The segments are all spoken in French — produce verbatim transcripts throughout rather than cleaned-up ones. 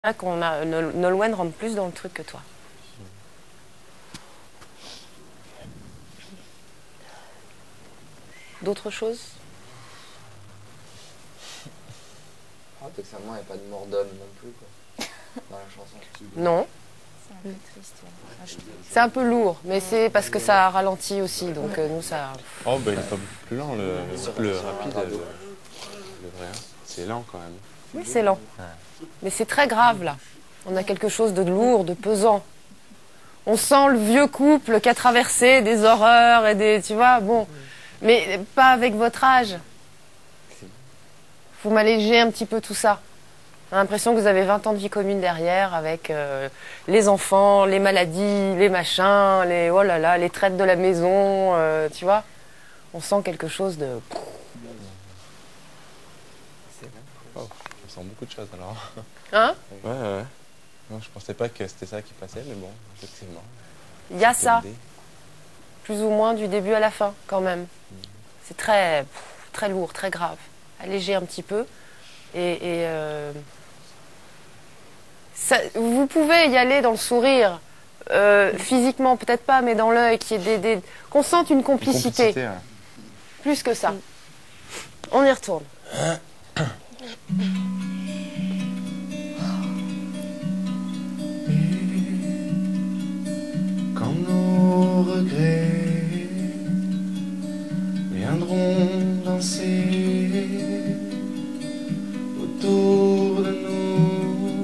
qu'on a Nolwenn rentre plus dans le truc que toi. D'autres choses? Ah, textuellement, il n'y a pas de mort d'homme non plus, quoi, dans la chanson. Non. C'est un peu triste. Ouais. C'est un peu lourd, mais c'est parce que ça ralentit aussi, donc euh, nous ça... Oh, bah il est pas beaucoup plus lent, le, le rapide, le, le vrai. C'est lent quand même. Oui, c'est lent. Mais c'est très grave, là. On a quelque chose de lourd, de pesant. On sent le vieux couple qui a traversé des horreurs et des... Tu vois, bon. Mais pas avec votre âge. Faut m'alléger un petit peu tout ça. J'ai l'impression que vous avez vingt ans de vie commune derrière avec euh, les enfants, les maladies, les machins, les oh là là, les traites de la maison, euh, tu vois. On sent quelque chose de... Oh, je sens beaucoup de choses alors. Hein? Ouais, ouais. Non, je pensais pas que c'était ça qui passait, mais bon, effectivement. Il y a ça. Plus ou moins du début à la fin, quand même. C'est très, très lourd, très grave. Alléger un petit peu. Et... et euh... Ça, vous pouvez y aller dans le sourire, euh, physiquement peut-être pas, mais dans l'œil, qui est des, des, qu'on sente une complicité. Une complicité, ouais. Plus que ça. On y retourne. Quand nos regrets viendront danser autour de nous,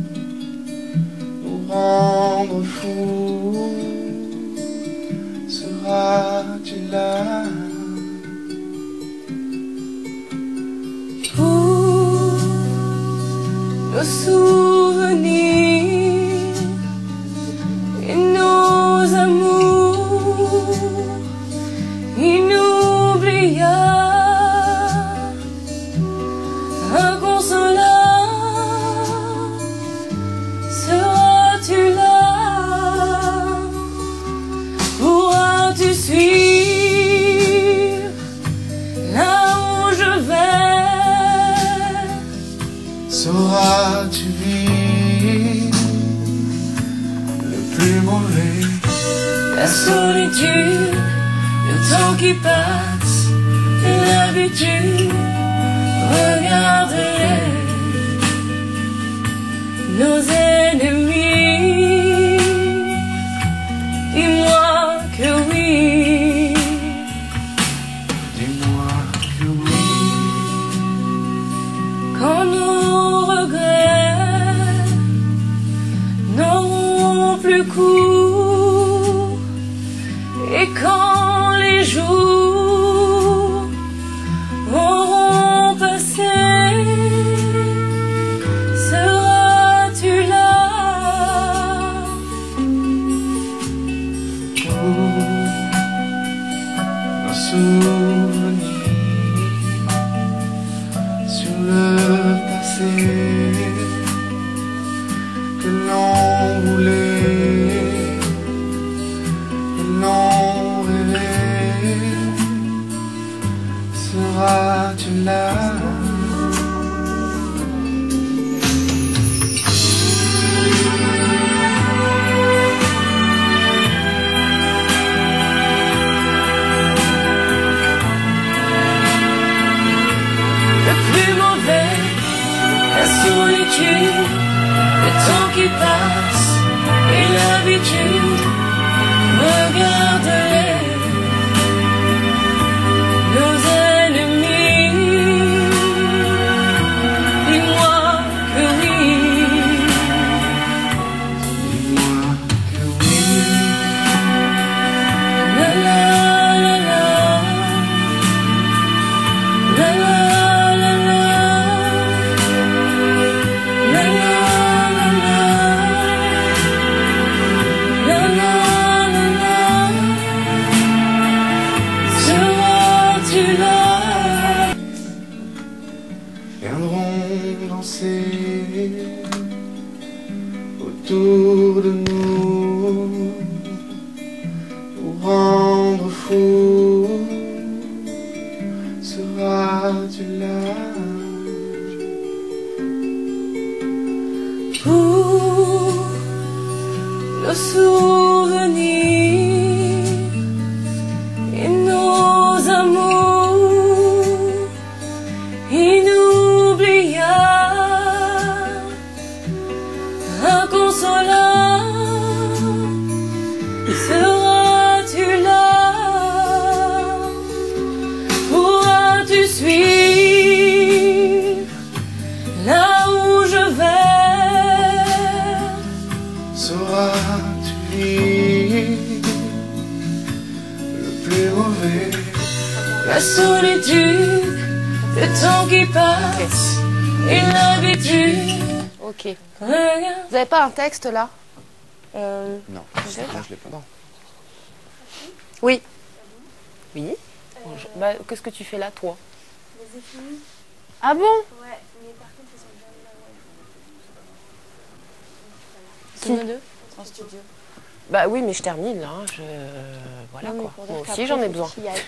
nous rendre fous, seras-tu là Pour nos souvenirs et nos amours inoubliables, inconsolables, seras-tu là? Pourras-tu suivre là où je vais? Sauras-tu vivre le plus mauvais? La solitude, le temps qui passe et l'habitude, regarde-les, nos ennemis, dis-moi que oui, Dis-moi que oui. quand nos regrets n'auront plus cours et quand les jours auront passé, seras-tu là? Pour nos souvenirs sur le passé que l'on voulait, que l'on rêvait, seras-tu là? Le plus mauvais, la solitude, le temps qui passe et l'habitude, regarde-les, nos ennemis, dis-moi que oui, Dis-moi que oui. la la la la, la la la la, la la la la, la la la la, seras-tu là? Viendront danser autour de nous, nous rendre fous, seras-tu là? Pour pour le souvenir et nos amours inoubliables, inconsolable, seras-tu là? Pourras-tu suivre là où je vais? Sauras-tu vivre le plus mauvais? La solitude, le temps qui passe et l'habitude. Ok. Regarde. Vous avez pas un texte là euh... Non, Je sais non, pas. je l'ai pas. Non. Oui. Oui. Bonjour. Bah, qu'est-ce que tu fais là, toi? Les ai finis. Ah bon? Ouais, mais par contre, ils sont déjà là. Ouais. Qui? deux en studio. Bah oui, mais je termine là. hein, Je... Voilà Non, mais quoi. pour dire Moi qu'après, aussi, j'en ai faut besoin. qu'il y aille.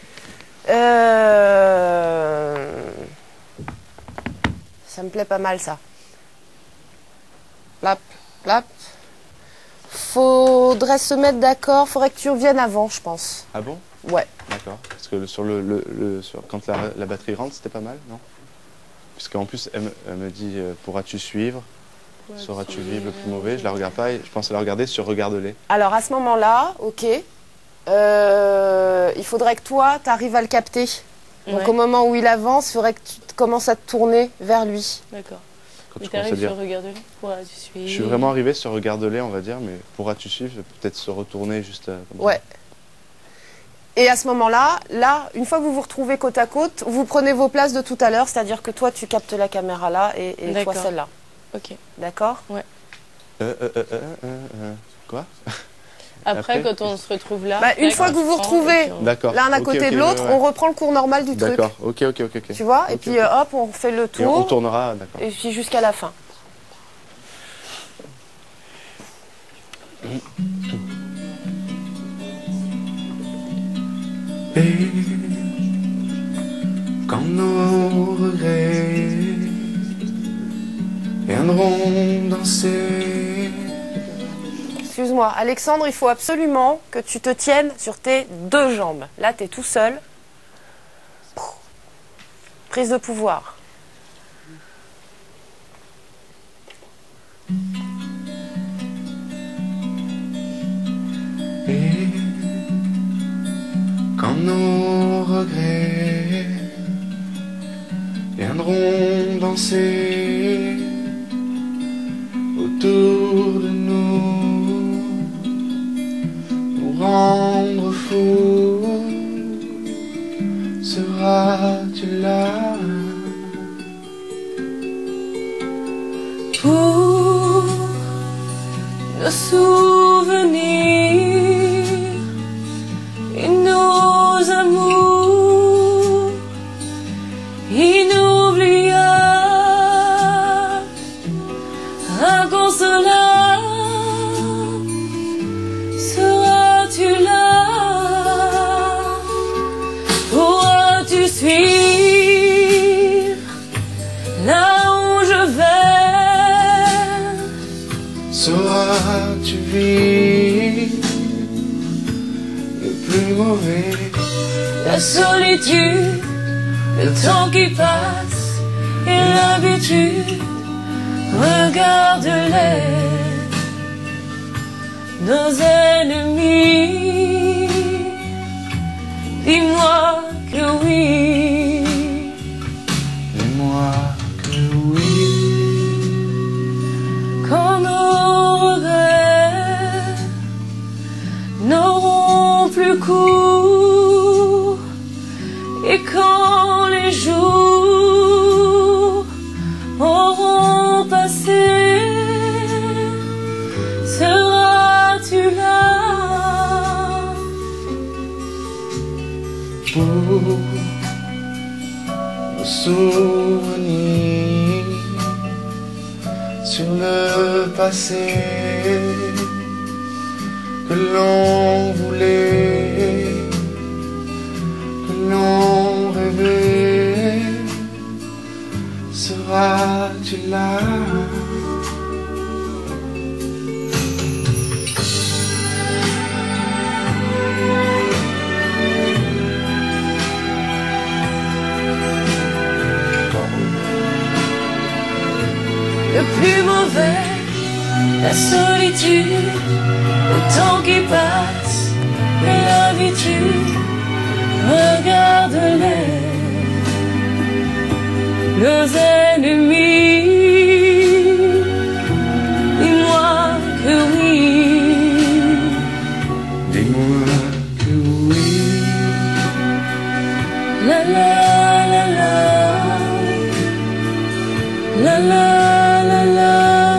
Euh... Ça me plaît pas mal ça. Plap, plap. Faudrait se mettre d'accord. Faudrait que tu reviennes avant, je pense. Ah bon? Ouais. D'accord. Parce que le- sur le, le, le- sur- quand la, la batterie rentre, c'était pas mal, non? Puisqu'en plus, elle, me- elle me dit euh, pourras-tu suivre? Sauras-tu vivre le plus mauvais? Je la regarde pas et je pense à la regarder sur Regarde-les. Alors à ce moment-là, ok. Euh, il faudrait que toi, tu arrives à le capter. Donc Ouais. au moment où il avance, il faudrait que tu te- commences à te tourner vers lui. D'accord. Quand Mais tu commences à t'arrives dire. sur Regarde-le. Pourras-tu suivre? Je suis vraiment arrivé sur Regarde-les, on va dire, mais pourras-tu suivre? Peut-être se retourner juste euh, comme ça. Ouais. Et à ce moment-là, là, une fois que vous vous retrouvez côte à côte, vous prenez vos places de tout à l'heure, c'est-à-dire que toi, tu captes la caméra là et, et toi D'accord. celle-là. Ok. D'accord? Euh, euh, euh, euh, euh, euh, Quoi? Après, Après, quand on se retrouve là. Bah, une tac, fois que on vous vous se prend, retrouvez et puis on- D'accord. l'un à Ok, côté ok, de l'autre, ouais, ouais. on reprend le cours normal du truc. D'accord, ok, ok, ok. ok. Tu vois? Et Ok, puis ok. euh, hop, on fait le Et on tour. tournera, d'accord. Et puis jusqu'à la fin. Et quand nos regrets viendront danser, Excuse-moi, Alexandre, il faut absolument que tu te tiennes sur tes deux jambes. Là, tu es tout seul. Prise de pouvoir. et quand nos regrets viendront danser autour de nous, nous rendre fous, seras-tu là? Pour nos souvenirs et nos amours inoubliables, inconsolables, seras-tu là? Pourras-tu suivre là où je vais? Sauras-tu vivre le plus mauvais? La solitude, le temps qui passe et l'habitude, regarde-les, nos ennemis. Dis-moi que oui, Dis-moi que oui, quand nos regrets n'auront plus cours et quand les jours auront passé, seras-tu là? pour nos souvenirs sur le passé que l'on voulait, que l'on rêvait, seras-tu là? plus mauvais, la solitude, le temps qui passe, et l'habitude, regarde-les, nos ennemis, dis-moi que oui, Dis-moi que oui. la la la la, la la la la,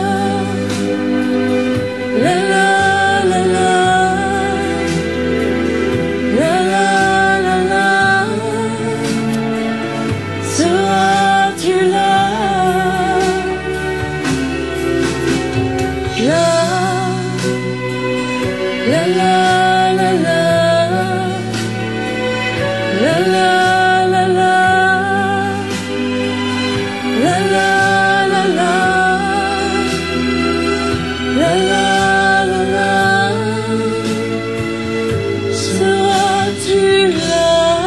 la la la la, la la la la, seras-tu là, là, la la la la, la la la la, la la la la, la la la la, seras-tu là?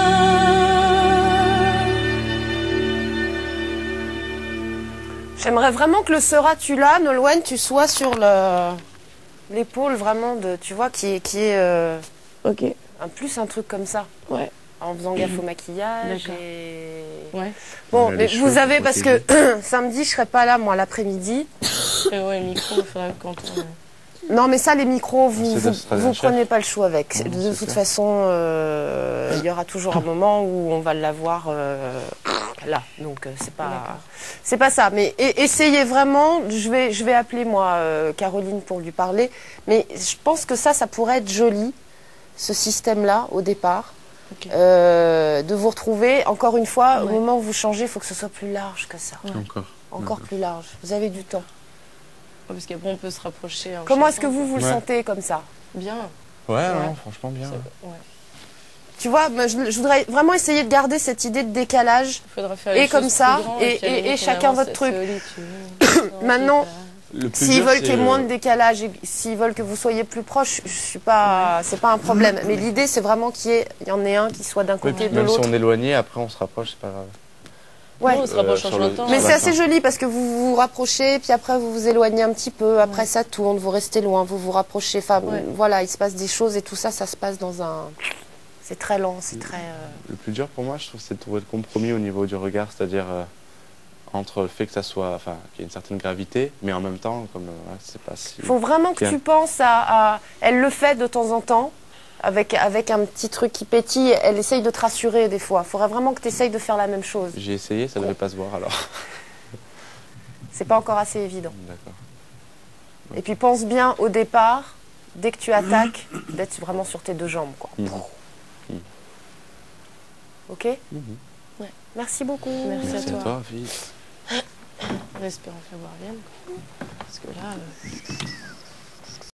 J'aimerais vraiment que le seras-tu là, Nolwenn, tu sois sur le l'épaule vraiment de, tu vois, qui est, qui est euh, Ok, un plus un truc comme ça, ouais, en faisant gaffe au maquillage. D'accord. Et... ouais. Bon, Ouais, mais les cheveux, vous avez, faut parce que samedi, je serai pas là, moi, l'après-midi. Et ouais, le micro, il faudrait quand on... Non, mais ça, les micros, vous C'est vous, de- ce sera vous la chef. prenez pas le chou avec. Non, De c'est toute clair. façon, euh, il y aura toujours un moment où on va l'avoir euh, là. Donc, euh, c'est pas, D'accord. c'est pas ça. Mais e- essayez vraiment. Je vais, je vais appeler moi euh, Caroline pour lui parler. Mais je pense que ça, ça pourrait être joli, ce système-là au départ. Ok. Euh, de vous retrouver. Encore une fois, au Ouais. moment où vous changez, il faut que ce soit plus large que ça. Encore. Encore plus large. Vous avez du temps. Ouais, parce qu'après, on peut se rapprocher. en Comment est-ce que chantant, vous vous le Ouais. sentez comme ça? Bien. Ouais, Ouais. non, franchement bien. Ça- ouais. ouais. Tu vois, moi, je, je voudrais vraiment essayer de garder cette idée de décalage. Il faudra faire Et les comme choses ça, plus grand, et- puis à la et- limite, et on chacun avance votre cette truc. solitude. Maintenant, Le plus s'ils dur, veulent c'est, qu'il y ait euh, moins de décalage et s'ils veulent que vous soyez plus proche, je suis pas, c'est pas un problème. Mais l'idée, c'est vraiment qu'il y, ait- il y en ait un qui soit d'un oui, côté puis et de même si l'autre. on est éloigné, après on se rapproche, c'est pas grave. Ouais. Nous, on se rapproche Euh, en sur le- chantant. Mais sur c'est la assez fin. joli parce que vous vous rapprochez, puis après vous vous éloignez un petit peu, après ça tourne, vous restez loin, vous vous rapprochez. Enfin, Ouais. voilà, il se passe des choses et tout ça, ça se passe dans un. C'est très lent, c'est très. euh, Le plus dur pour moi, je trouve, c'est de trouver le compromis au niveau du regard, c'est-à-dire euh, entre le fait que ça soit, enfin, qu'il y ait une certaine gravité, mais en même temps, comme, euh, ouais, c'est pas si. Il faut vraiment que Bien. tu penses à, à- Elle le fait de temps en temps, avec, avec un petit truc qui pétille. Elle essaye de te rassurer des fois. Il faudrait vraiment que tu essayes de faire la même chose. J'ai essayé, ça devait pas se voir alors. C'est pas encore assez évident. D'accord. Et puis pense bien au départ, dès que tu attaques, d'être vraiment sur tes deux jambes, quoi. Mhm. Mhm. Ok Mhm. Ouais. Merci beaucoup. Merci. Merci à à toi. toi, fille. En espérant qu'elle revienne. Parce que là, euh,